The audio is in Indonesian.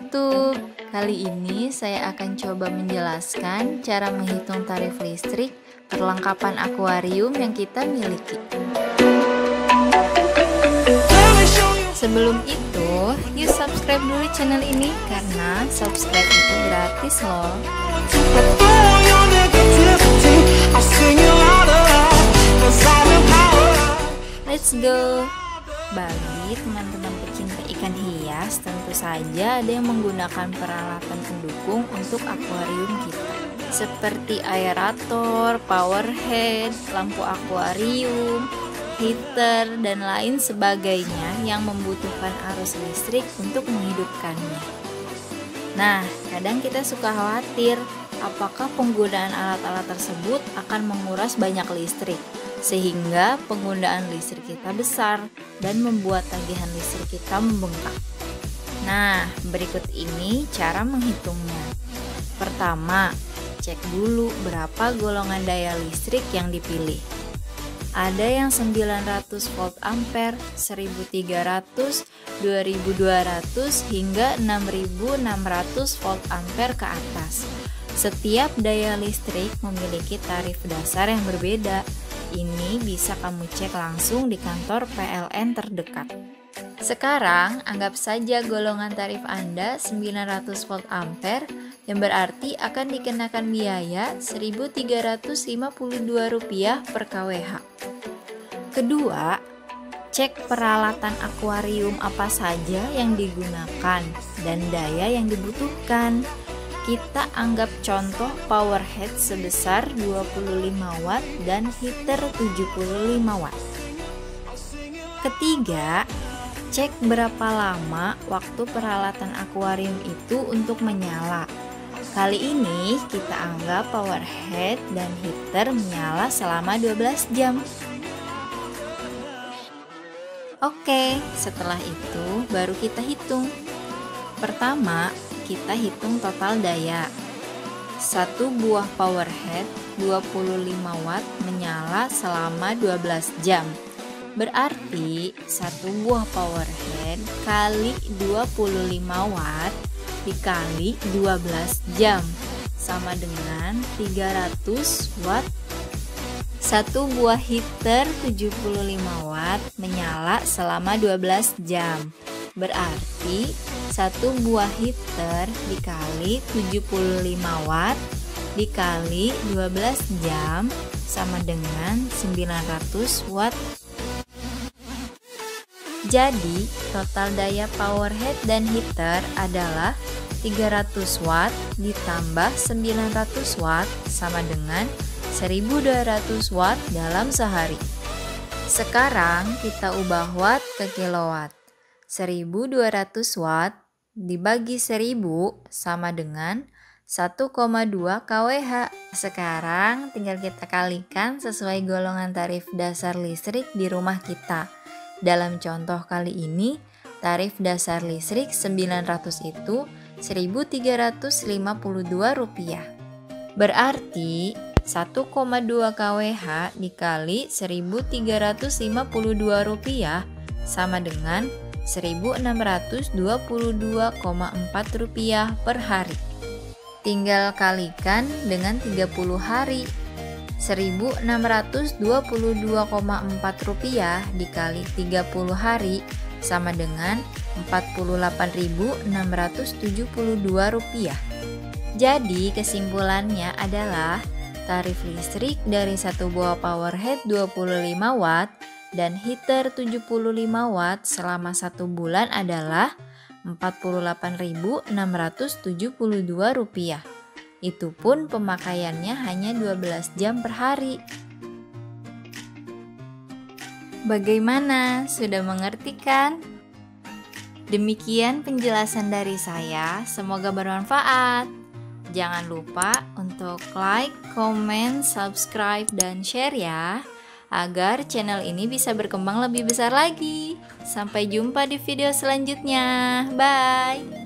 YouTube. Kali ini saya akan coba menjelaskan cara menghitung tarif listrik perlengkapan akuarium yang kita miliki. Sebelum itu, yuk subscribe dulu channel ini karena subscribe itu gratis loh. Let's go. Bagi teman-teman pecinta ikan hias, tentu saja ada yang menggunakan peralatan pendukung untuk akuarium kita, seperti aerator, power head, lampu akuarium, heater, dan lain sebagainya yang membutuhkan arus listrik untuk menghidupkannya. Nah, kadang kita suka khawatir apakah penggunaan alat-alat tersebut akan menguras banyak listrik, sehingga penggunaan listrik kita besar dan membuat tagihan listrik kita membengkak. Nah, berikut ini cara menghitungnya. Pertama, cek dulu berapa golongan daya listrik yang dipilih. Ada yang 900 volt ampere, 1300, 2200 hingga 6600 volt ampere ke atas. Setiap daya listrik memiliki tarif dasar yang berbeda. Ini bisa kamu cek langsung di kantor PLN terdekat. Sekarang anggap saja golongan tarif Anda 900 volt ampere, yang berarti akan dikenakan biaya Rp1.352 per kWh. Kedua, cek peralatan akuarium apa saja yang digunakan dan daya yang dibutuhkan. Kita anggap contoh power head sebesar 25 watt dan heater 75 watt. Ketiga, cek berapa lama waktu peralatan akuarium itu untuk menyala. Kali ini kita anggap power head dan heater menyala selama 12 jam. Oke, setelah itu baru kita hitung. Pertama, kita hitung total daya. Satu buah power head 25 watt menyala selama 12 jam. Berarti satu buah power head kali 25 watt dikali 12 jam sama dengan 300 watt. Satu buah heater 75 watt menyala selama 12 jam. Berarti satu buah heater dikali 75 watt dikali 12 jam sama dengan 900 watt. Jadi total daya power head dan heater adalah 300 watt ditambah 900 watt sama dengan 1200 watt dalam sehari. Sekarang kita ubah watt ke kilowatt. 1200 watt dibagi 1000 sama dengan 1,2 kWh. Sekarang tinggal kita kalikan sesuai golongan tarif dasar listrik di rumah kita. Dalam contoh kali ini, tarif dasar listrik 900 itu Rp1.352. Berarti 1,2 kWh dikali Rp1.352 sama dengan Rp1.622,4 per hari. Tinggal kalikan dengan 30 hari. Rp1.622,4 dikali 30 hari sama dengan Rp48.672. Jadi kesimpulannya adalah tarif listrik dari satu buah power head 25 watt dan heater 75 watt selama 1 bulan adalah Rp48.672. Itu pun pemakaiannya hanya 12 jam per hari. Bagaimana? Sudah mengerti kan? Demikian penjelasan dari saya, semoga bermanfaat. Jangan lupa untuk like, comment, subscribe, dan share ya, agar channel ini bisa berkembang lebih besar lagi. Sampai jumpa di video selanjutnya. Bye!